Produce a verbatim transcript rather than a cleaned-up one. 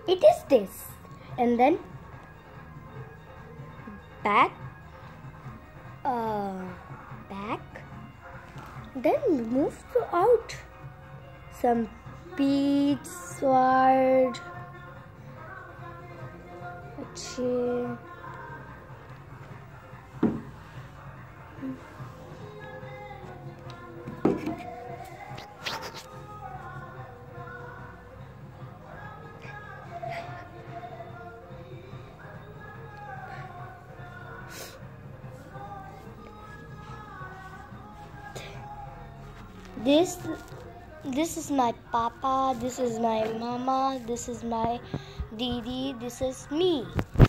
It is this. And then back, uh, back. Then move to out. Some peach sword. Okay. This this is my papa, this is my mama, this is my didi, this is me.